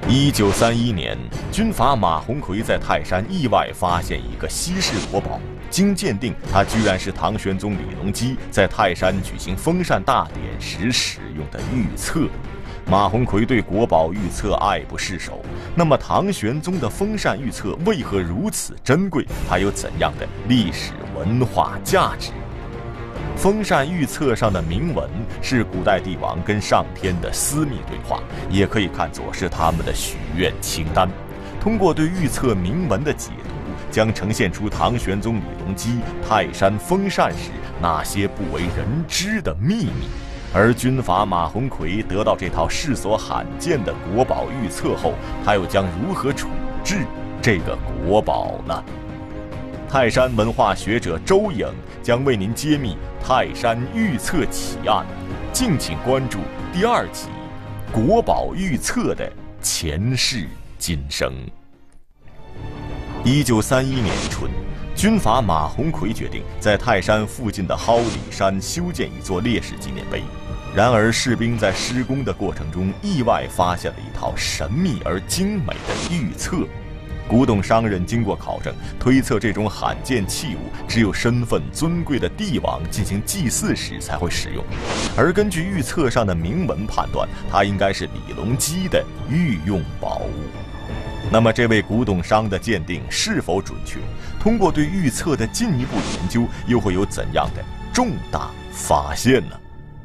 1931年，军阀马鸿逵在泰山意外发现一个稀世国宝，经鉴定，它居然是唐玄宗李隆基在泰山举行封禅大典时使用的玉册。马鸿逵对国宝玉册爱不释手，那么唐玄宗的封禅玉册为何如此珍贵？它有怎样的历史文化价值？封禅玉册上的铭文是古代帝王跟上天的私密对话，也可以看作是他们的许愿清单。通过对玉册铭文的解读，将呈现出唐玄宗李隆基泰山封禅时那些不为人知的秘密。而军阀马鸿逵得到这套世所罕见的国宝玉册后，他又将如何处置这个国宝呢？泰山文化学者周颖将为您揭秘泰山玉册奇案，敬请关注第2集《国宝玉册的前世今生》。1931年春，军阀马鸿逵决定在泰山附近的蒿里山修建一座烈士纪念碑。然而，士兵在施工的过程中意外发现了一套神秘而精美的玉册。古董商人经过考证，推测这种罕见器物只有身份尊贵的帝王进行祭祀时才会使用，而根据玉册上的铭文判断，它应该是李隆基的御用宝物。那么，这位古董商的鉴定是否准确？通过对玉册的进一步研究，又会有怎样的重大发现呢？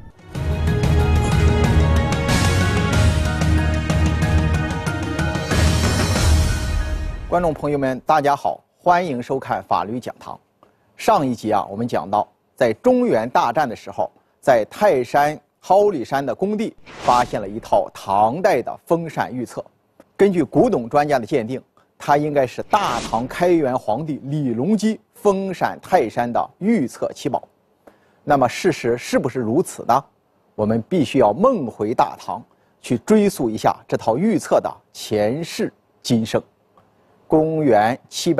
观众朋友们，大家好，欢迎收看法律讲堂。上一集我们讲到，在中原大战的时候，在泰山蒿里山的工地发现了一套唐代的封禅玉册。根据古董专家的鉴定，它应该是大唐开元皇帝李隆基封禅泰山的玉册奇宝。那么事实是不是如此呢？我们必须要梦回大唐，去追溯一下这套玉册的前世今生。公元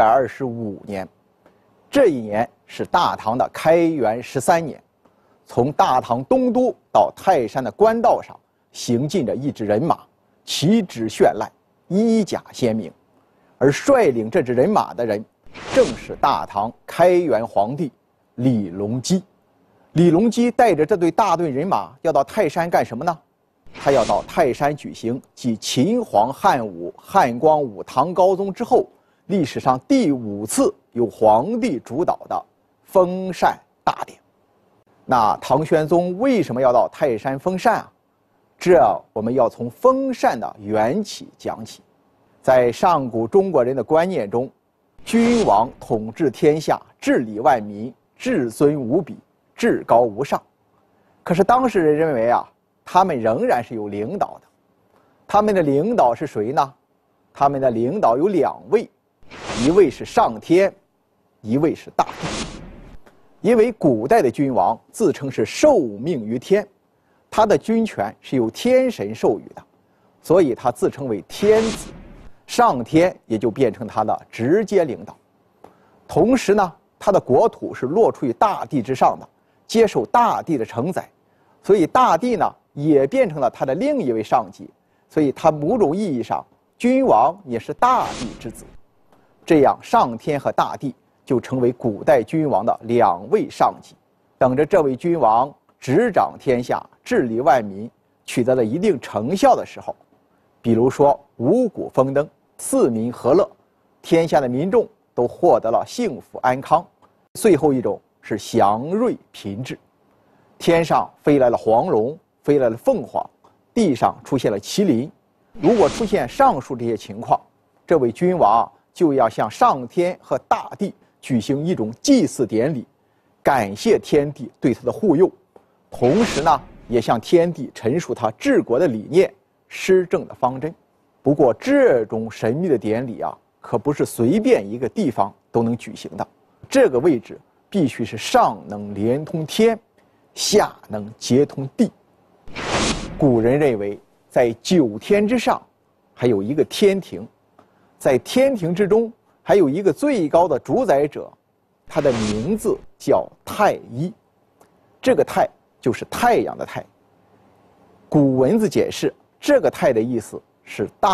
725年，这一年是大唐的开元13年。从大唐东都到泰山的官道上，行进着一支人马，旗帜绚烂，衣甲鲜明。而率领这支人马的人，正是大唐开元皇帝李隆基。李隆基带着这队大队人马要到泰山干什么呢？他要到泰山举行继秦皇汉武、汉光武、唐高宗之后，历史上第5次由皇帝主导的封禅大典。那唐玄宗为什么要到泰山封禅啊？这我们要从封禅的缘起讲起。在上古中国人的观念中，君王统治天下，治理万民，至尊无比，至高无上。可是当时人认为他们仍然是有领导的。他们的领导是谁呢？他们的领导有2位，一位是上天，一位是大地。因为古代的君王自称是受命于天，他的军权是由天神授予的，所以他自称为天子。上天也就变成他的直接领导。同时呢，他的国土是落处于大地之上的，接受大地的承载，所以大地呢也变成了他的另一位上级。所以他某种意义上，君王也是大地之子。这样，上天和大地就成为古代君王的2位上级，等着这位君王执掌天下，治理万民，取得了一定成效的时候，比如说五谷丰登，四民和乐，天下的民众都获得了幸福安康。最后一种是祥瑞频至，天上飞来了黄龙，飞来了凤凰，地上出现了麒麟。如果出现上述这些情况，这位君王就要向上天和大地举行一种祭祀典礼，感谢天地对他的护佑，同时呢，也向天地陈述他治国的理念、施政的方针。不过，这种神秘的典礼可不是随便一个地方都能举行的。这个位置必须是上能连通天，下能接通地。古人认为，在9天之上，还有一个天庭，在天庭之中，还有一个最高的主宰者，他的名字叫太一。这个太就是太阳的太。古文字解释，这个太的意思是大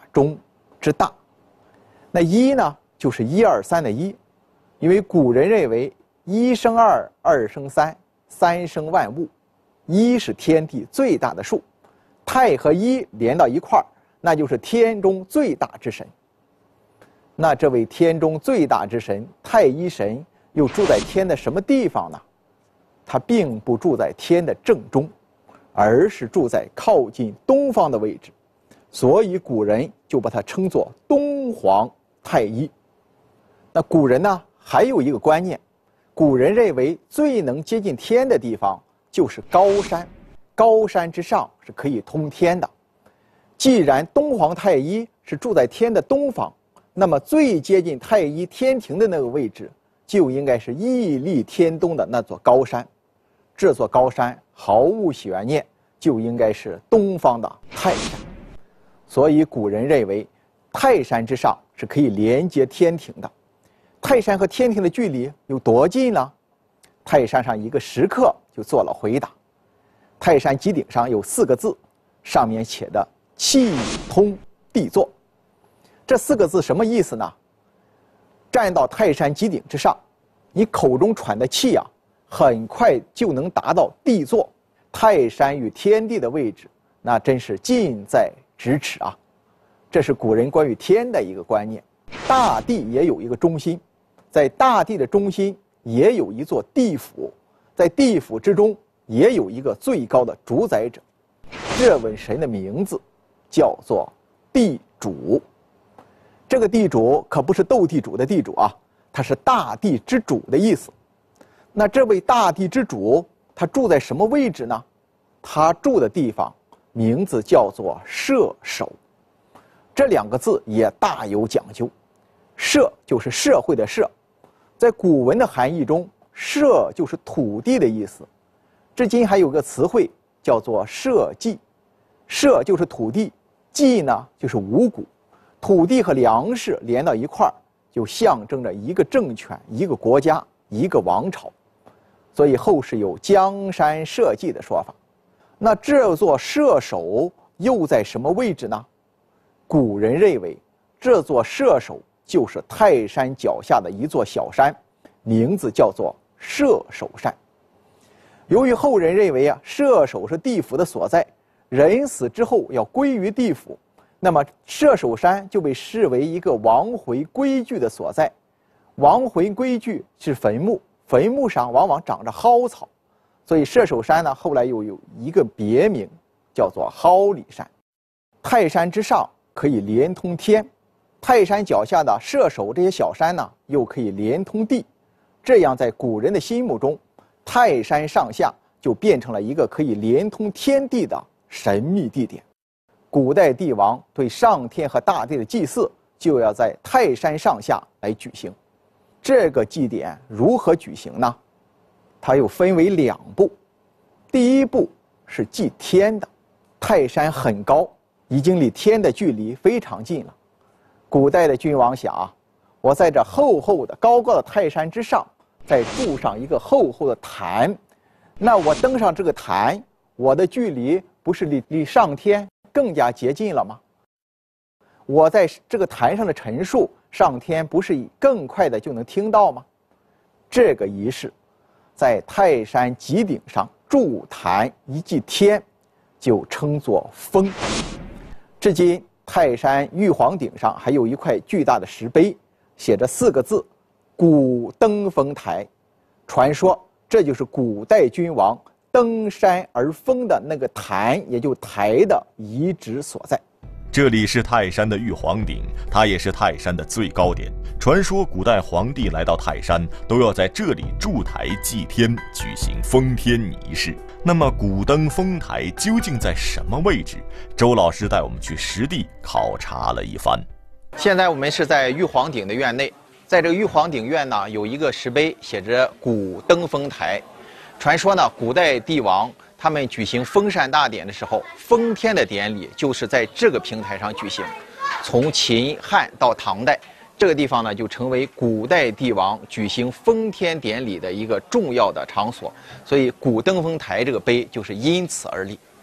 中之大。那一呢，就是1、2、3的一，因为古人认为一生二，二生三，三生万物，一是天地最大的数，太和一连到一块儿，那就是天中最大之神。那这位天中最大之神太一神又住在天的什么地方呢？他并不住在天的正中，而是住在靠近东方的位置，所以古人就把它称作东皇太一。那古人呢，还有一个观念，古人认为最能接近天的地方就是高山，高山之上是可以通天的。既然东皇太一是住在天的东方，那么最接近太一天庭的那个位置，就应该是屹立天东的那座高山。这座高山毫无悬念，就应该是东方的泰山。所以古人认为，泰山之上是可以连接天庭的。泰山和天庭的距离有多近呢？泰山上一个石刻就做了回答。泰山极顶上有4个字，上面写的“气通地坐”。这4个字什么意思呢？站到泰山极顶之上，你口中喘的气啊，很快就能达到地坐。泰山与天地的位置，那真是近在咫尺啊！这是古人关于天的一个观念。大地也有一个中心，在大地的中心也有一座地府，在地府之中也有一个最高的主宰者。这位神的名字叫做地主。这个地主可不是斗地主的地主啊，他是大地之主的意思。那这位大地之主，他住在什么位置呢？他住的地方名字叫做社首。这2个字也大有讲究。社就是社会的社，在古文的含义中，社就是土地的意思。至今还有个词汇叫做社稷。社就是土地，稷呢就是五谷。土地和粮食连到一块儿，就象征着一个政权、一个国家、一个王朝。所以后世有江山社稷的说法。那这座社首又在什么位置呢？古人认为，这座社首就是泰山脚下的一座小山，名字叫做社首山。由于后人认为啊，社首是地府的所在，人死之后要归于地府，那么社首山就被视为一个亡魂归居的所在。亡魂归居是坟墓，坟墓上往往长着蒿草，所以社首山呢，后来又有一个别名，叫做蒿里山。泰山之上可以连通天，泰山脚下的社首这些小山呢，又可以连通地。这样在古人的心目中，泰山上下就变成了一个可以连通天地的神秘地点。古代帝王对上天和大地的祭祀，就要在泰山上下来举行。这个祭典如何举行呢？它又分为2步。第一步是祭天的。泰山很高，已经离天的距离非常近了。古代的君王想啊，我在这厚厚的高高的泰山之上，再筑上一个厚厚的坛，那我登上这个坛，我的距离不是离上天更加接近了吗？我在这个坛上的陈述，上天不是更快的就能听到吗？这个仪式在泰山极顶上筑坛一祭天，就称作封。至今泰山玉皇顶上还有一块巨大的石碑，写着4个字“古登封台”。传说这就是古代君王登山而封的那个坛，也就台的遗址所在。 这里是泰山的玉皇顶，它也是泰山的最高点。传说古代皇帝来到泰山，都要在这里筑台祭天，举行封天仪式。那么古登封台究竟在什么位置？周老师带我们去实地考察了一番。 现在我们是在玉皇顶的院内，在这个玉皇顶院呢，有一个石碑，写着“古登封台”。传说呢，古代帝王他们举行封禅大典的时候，封天的典礼就是在这个平台上举行。从秦汉到唐代，这个地方呢就成为古代帝王举行封天典礼的一个重要的场所，所以古登封台这个碑就是因此而立。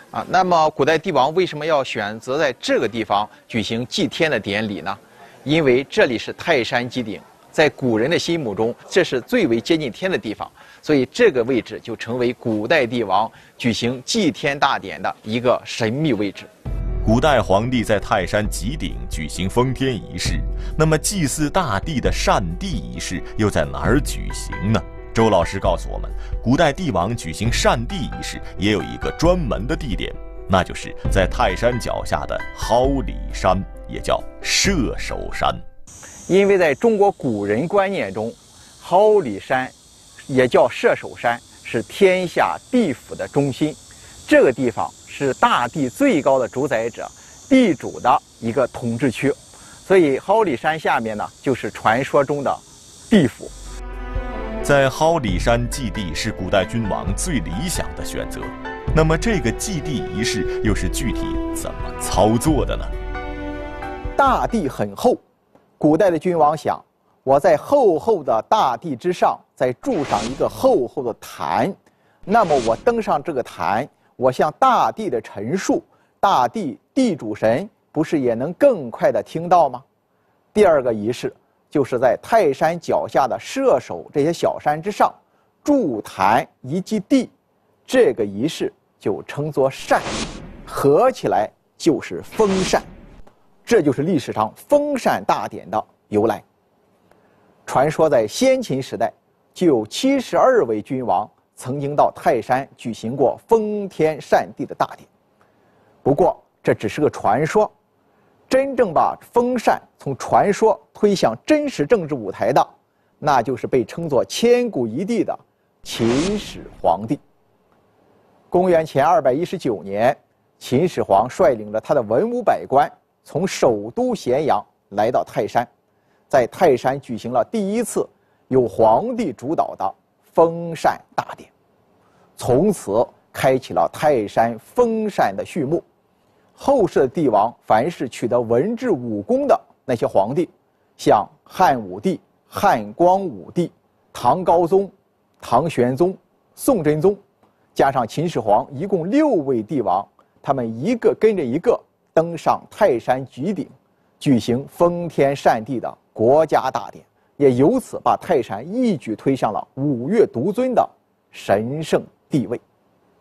那么古代帝王为什么要选择在这个地方举行祭天的典礼呢？因为这里是泰山基顶，在古人的心目中，这是最为接近天的地方，所以这个位置就成为古代帝王举行祭天大典的一个神秘位置。 古代皇帝在泰山极顶举行封天仪式，那么祭祀大地的禅地仪式又在哪儿举行呢？周老师告诉我们，古代帝王举行禅地仪式也有一个专门的地点，那就是在泰山脚下的蒿里山，也叫射手山。 因为在中国古人观念中，蒿里山也叫射手山，是天下地府的中心，这个地方是大地最高的主宰者地主的一个统治区，所以蒿里山下面呢，就是传说中的地府。 在蒿里山祭地是古代君王最理想的选择，那么这个祭地仪式又是具体怎么操作的呢？ 大地很厚，古代的君王想，我在厚厚的大地之上再筑上一个厚厚的坛，那么我登上这个坛，我向大地的陈述，大地地主神不是也能更快地听到吗？第二个仪式就是在泰山脚下的射手这些小山之上筑坛以及地，这个仪式就称作禅，合起来就是封禅，这就是历史上封禅大典的由来。传说在先秦时代，就有72位君王曾经到泰山举行过封天禅地的大典。不过这只是个传说，真正把封禅从传说推向真实政治舞台的，那就是被称作千古一帝的秦始皇帝。公元前219年，秦始皇率领着他的文武百官从首都咸阳来到泰山，在泰山举行了第一次由皇帝主导的封禅大典，从此开启了泰山封禅的序幕。后世的帝王，凡是取得文治武功的那些皇帝，像汉武帝、汉光武帝、唐高宗、唐玄宗、宋真宗，加上秦始皇，一共6位帝王，他们一个跟着一个登上泰山举顶，举行封天禅地的国家大典，也由此把泰山一举推上了五岳独尊的神圣地位。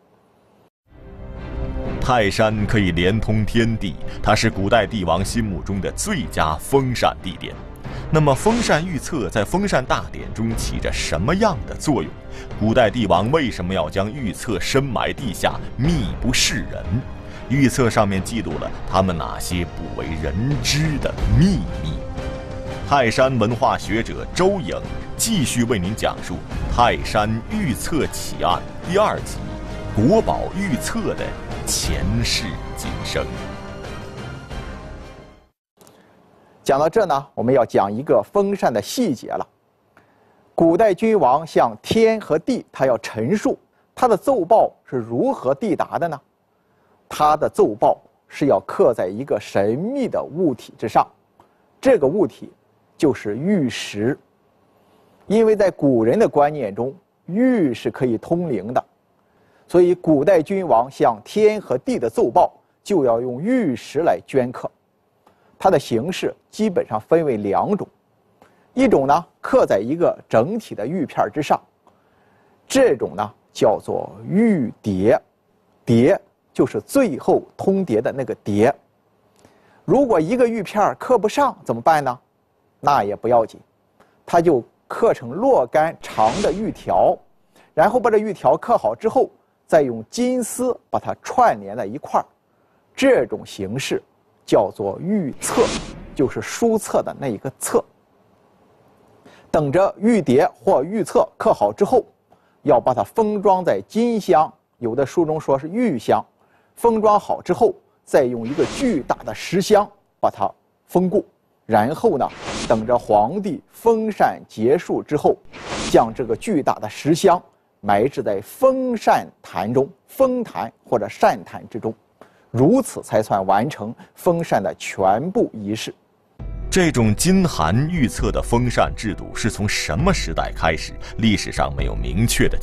泰山可以连通天地，它是古代帝王心目中的最佳封禅地点。那么封禅预测在封禅大典中起着什么样的作用？古代帝王为什么要将预测深埋地下，秘不示人？预测上面记录了他们哪些不为人知的秘密？泰山文化学者周颖继续为您讲述《泰山预测奇案》第2集《国宝预测的前世今生》。 讲到这呢，我们要讲一个封禅的细节了。古代君王向天和地，他要陈述他的奏报是如何递达的呢？他的奏报是要刻在一个神秘的物体之上，这个物体就是玉石。因为在古人的观念中，玉是可以通灵的，所以古代君王向天和地的奏报就要用玉石来镌刻。它的形式基本上分为2种，一种呢刻在一个整体的玉片之上，这种呢叫做玉牒，牒就是最后通牒的那个牒。如果一个玉片刻不上怎么办呢？那也不要紧，它就刻成若干长的玉条，然后把这玉条刻好之后，再用金丝把它串联在一块儿，这种形式叫做玉册，就是书册的那一个册。等着玉牒或玉册刻好之后，要把它封装在金箱，有的书中说是玉箱。封装好之后，再用一个巨大的石箱把它封固，然后呢，等着皇帝封禅结束之后，将这个巨大的石箱埋置在封禅坛中，封坛或者禅坛之中，如此才算完成封禅的全部仪式。 这种金函预测的封禅制度是从什么时代开始？历史上没有明确的记录。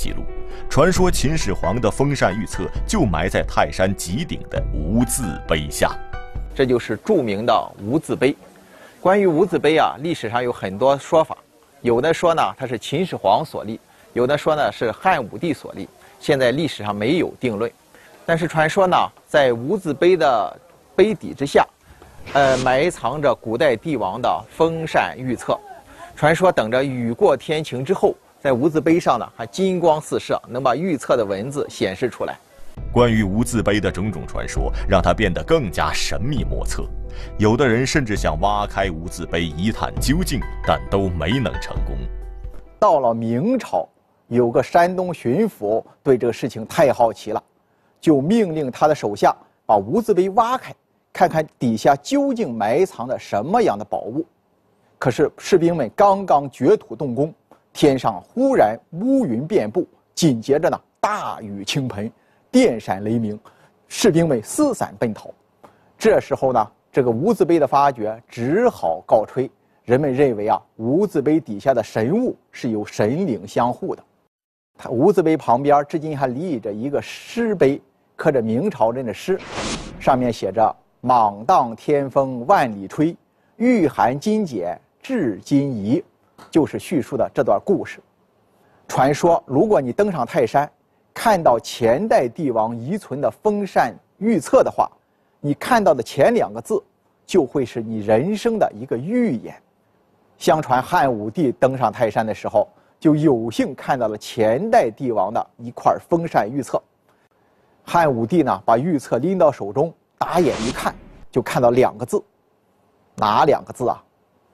传说秦始皇的封禅预测就埋在泰山极顶的无字碑下。 这就是著名的无字碑。关于无字碑啊，历史上有很多说法，有的说呢它是秦始皇所立，有的说呢是汉武帝所立，现在历史上没有定论。但是传说呢，在无字碑的碑底之下，埋藏着古代帝王的封禅预测。传说等着雨过天晴之后，在无字碑上呢还金光四射，能把预测的文字显示出来。 关于无字碑的种种传说，让它变得更加神秘莫测。有的人甚至想挖开无字碑一探究竟，但都没能成功。 到了明朝，有个山东巡抚对这个事情太好奇了，就命令他的手下把无字碑挖开，看看底下究竟埋藏着什么样的宝物。可是士兵们刚刚掘土动工，天上忽然乌云遍布，紧接着呢大雨倾盆，电闪雷鸣，士兵们四散奔逃。这时候呢，这个无字碑的发掘只好告吹。人们认为啊，无字碑底下的神物是由神灵相护的。无字碑旁边至今还立着一个诗碑，刻着明朝人的诗，上面写着“莽荡天风万里吹，御寒金简至今宜”，就是叙述的这段故事。传说，如果你登上泰山，看到前代帝王遗存的封禅预测的话，你看到的前2个字就会是你人生的一个预言。相传汉武帝登上泰山的时候，就有幸看到了前代帝王的一块封禅预测。汉武帝呢，把预测拎到手中，打眼一看，就看到2个字，哪2个字啊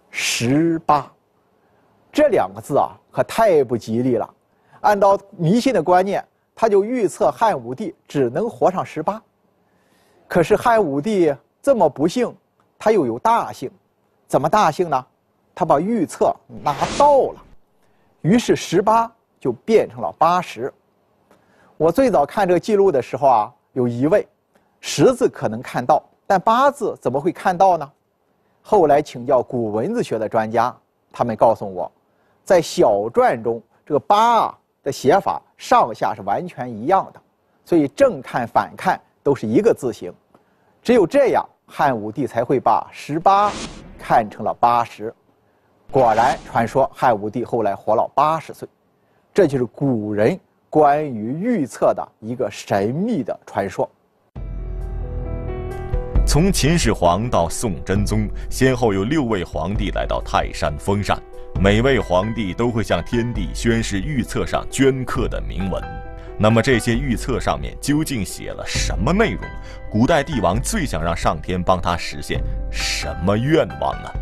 ？18。这2个字啊，可太不吉利了。按照迷信的观念，他就预测汉武帝只能活上18。可是汉武帝这么不幸，他又有大幸。怎么大幸呢？他把预测拿到了，于是18就变成了80。我最早看这个记录的时候啊，有疑问，10字可能看到，但8字怎么会看到呢？后来请教古文字学的专家，他们告诉我，在小篆中，这个8的写法上下是完全一样的，所以正看反看都是一个字形。只有这样，汉武帝才会把18看成了80。果然，传说汉武帝后来活了80岁，这就是古人关于预测的一个神秘的传说。 从秦始皇到宋真宗，先后有6位皇帝来到泰山封禅，每位皇帝都会向天帝宣示预测上镌刻的铭文。那么这些预测上面究竟写了什么内容？古代帝王最想让上天帮他实现什么愿望呢？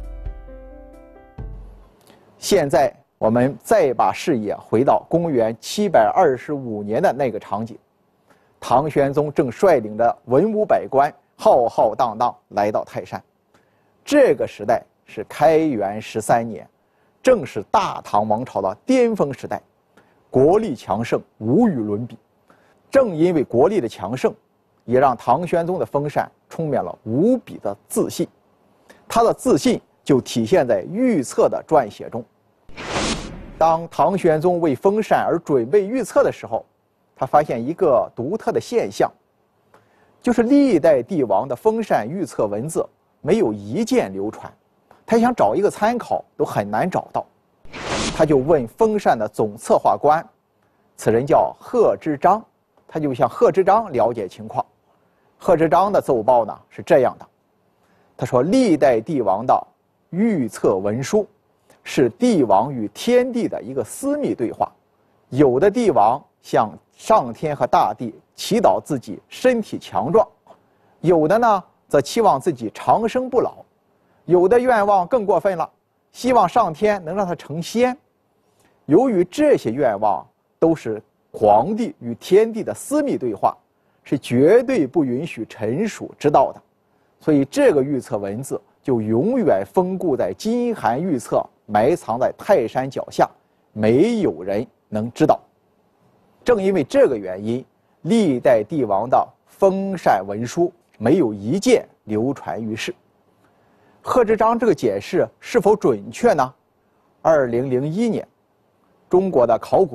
现在我们再把视野回到公元725年的那个场景，唐玄宗正率领着文武百官浩浩荡荡来到泰山。这个时代是开元13年，正是大唐王朝的巅峰时代，国力强盛，无与伦比。正因为国力的强盛，也让唐玄宗的封禅充满了无比的自信。他的自信就体现在预测的撰写中。当唐玄宗为封禅而准备预测的时候，他发现一个独特的现象，就是历代帝王的封禅预测文字没有一件流传，他想找一个参考都很难找到。他就问封禅的总策划官，此人叫贺知章，他就向贺知章了解情况。贺知章的奏报呢是这样的，他说历代帝王的预测文书是帝王与天地的一个私密对话，有的帝王向上天和大地祈祷自己身体强壮，有的呢则期望自己长生不老，有的愿望更过分了，希望上天能让他成仙。由于这些愿望都是皇帝与天地的私密对话，是绝对不允许臣属知道的，所以这个预测文字就永远封固在金函预测，埋藏在泰山脚下，没有人能知道。正因为这个原因，历代帝王的封禅文书没有一件流传于世。贺知章这个解释是否准确呢？2001年，中国的考古队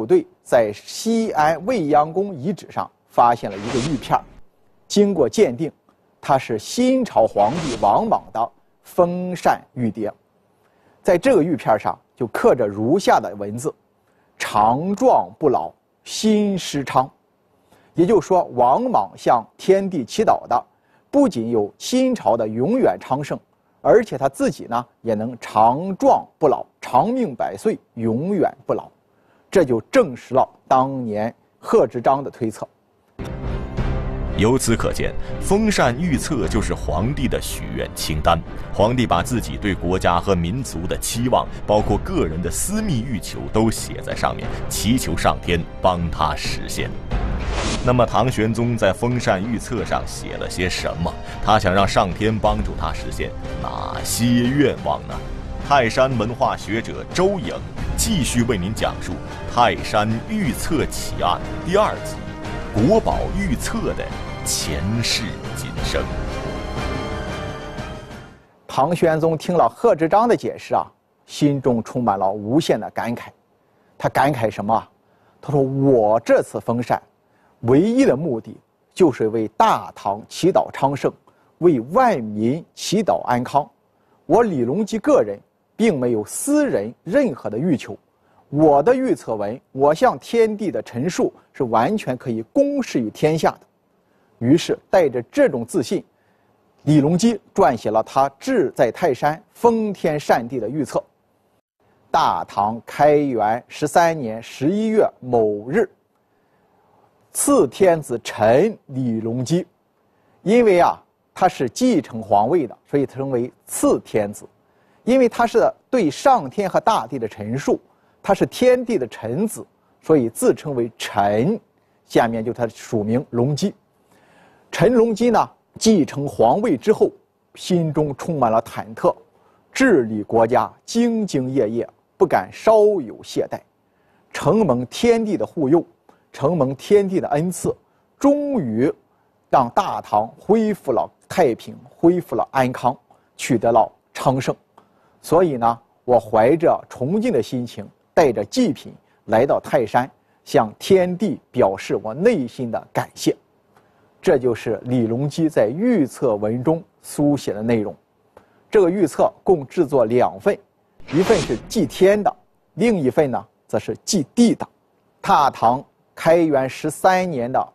在西安未央宫遗址上发现了一个玉片，经过鉴定，它是新朝皇帝王莽的封禅玉牒。在这个玉片上就刻着如下的文字：长壮不老，心施昌。也就是说，王莽向天地祈祷的不仅有新朝的永远昌盛，而且他自己呢也能长壮不老，长命百岁，永远不老。这就证实了当年贺知章的推测。 由此可见，封禅玉册就是皇帝的许愿清单。皇帝把自己对国家和民族的期望，包括个人的私密欲求，都写在上面，祈求上天帮他实现。那么唐玄宗在封禅玉册上写了些什么？他想让上天帮助他实现哪些愿望呢？泰山文化学者周颖继续为您讲述《泰山玉册奇案》第2集《国宝玉册的前世今生》。 唐玄宗听了贺知章的解释心中充满了无限的感慨。他感慨什么？他说：“我这次封禅，唯一的目的就是为大唐祈祷昌盛，为万民祈祷安康。我李隆基个人并没有私人任何的欲求，我的预测文，我向天地的陈述是完全可以公示于天下的。”于是带着这种自信，李隆基撰写了他志在泰山封天禅地的预测。大唐开元13年11月某日，次天子陈李隆基。因为他是继承皇位的，所以称为次天子。因为他是对上天和大地的陈述，他是天地的臣子，所以自称为陈。下面就他的署名隆基。陈隆基呢，继承皇位之后，心中充满了忐忑，治理国家兢兢业业，不敢稍有懈怠。承蒙天地的护佑，承蒙天地的恩赐，终于让大唐恢复了太平，恢复了安康，取得了昌盛。所以呢，我怀着崇敬的心情，带着祭品来到泰山，向天地表示我内心的感谢。这就是李隆基在预测文中书写的内容。这个预测共制作2份，一份是祭天的，另一份呢则是祭地的。大唐开元13年的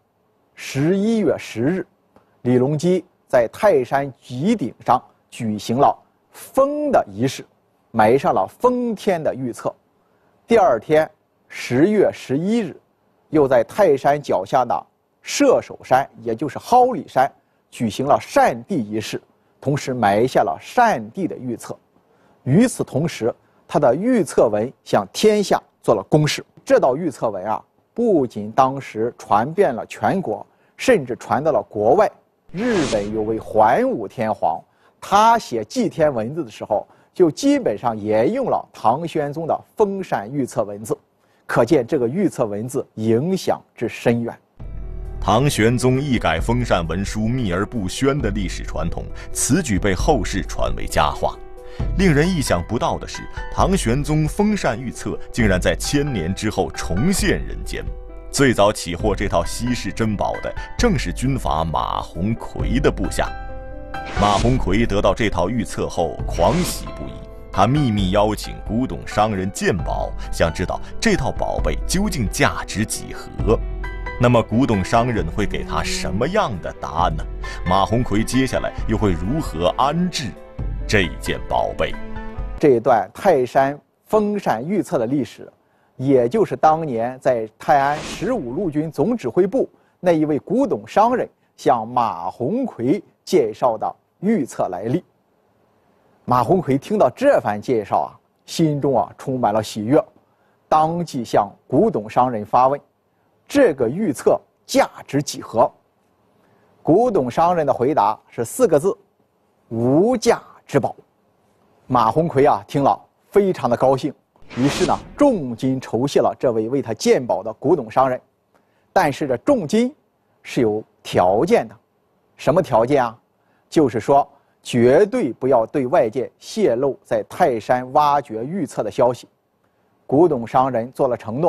11月10日，李隆基在泰山极顶上举行了封的仪式，埋上了封天的预测。第2天10月11日，又在泰山脚下的射手山，也就是蒿里山，举行了禅地仪式，同时埋下了禅地的预测。与此同时，他的预测文向天下做了公示。这道预测文不仅当时传遍了全国，甚至传到了国外。日本有位桓武天皇，他写祭天文字的时候，就基本上沿用了唐玄宗的封禅预测文字，可见这个预测文字影响之深远。 唐玄宗一改封禅文书秘而不宣的历史传统，此举被后世传为佳话。令人意想不到的是，唐玄宗封禅预测竟然在1000年之后重现人间。最早起获这套稀世珍宝的，正是军阀马鸿逵的部下。马鸿逵得到这套预测后，狂喜不已。他秘密邀请古董商人鉴宝，想知道这套宝贝究竟价值几何。那么古董商人会给他什么样的答案呢？马鸿逵接下来又会如何安置这件宝贝？ 这一段泰山封禅预测的历史，也就是当年在泰安15路军总指挥部那一位古董商人向马鸿逵介绍的预测来历。马鸿逵听到这番介绍心中充满了喜悦，当即向古董商人发问：这个预测价值几何？古董商人的回答是4个字：无价之宝。马鸿逵听了非常的高兴，于是呢重金酬谢了这位为他鉴宝的古董商人。但是这重金是有条件的。什么条件就是说绝对不要对外界泄露在泰山挖掘预测的消息。古董商人做了承诺，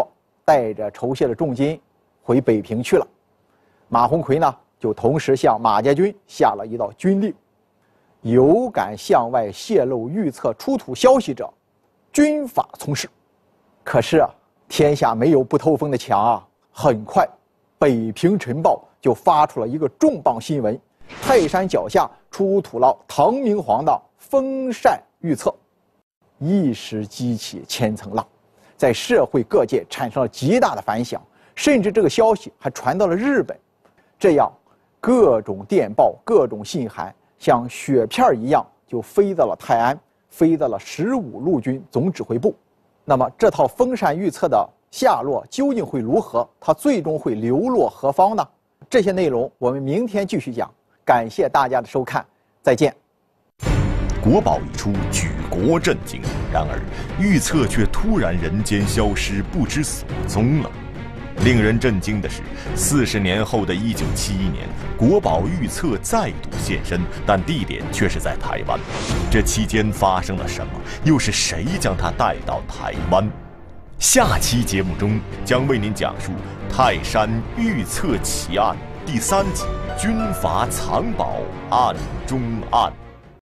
带着筹械的重金回北平去了。马鸿逵呢，就同时向马家军下了一道军令：有敢向外泄露预测出土消息者，军法从事。可是啊，天下没有不透风的墙啊！很快，北平晨报就发出了一个重磅新闻：泰山脚下出土了唐明皇的风扇预测，一时激起千层浪，在社会各界产生了极大的反响，甚至这个消息还传到了日本。这样，各种电报、各种信函像雪片一样就飞到了泰安，飞到了15路军总指挥部。那么，这套风扇预测的下落究竟会如何？它最终会流落何方呢？这些内容我们明天继续讲。感谢大家的收看，再见。 国宝一出，举国震惊。然而，预测却突然人间消失，不知所踪了。令人震惊的是，40年后的1971年，国宝预测再度现身，但地点却是在台湾。这期间发生了什么？又是谁将它带到台湾？下期节目中将为您讲述泰山预测奇案第3集：军阀藏宝案中案。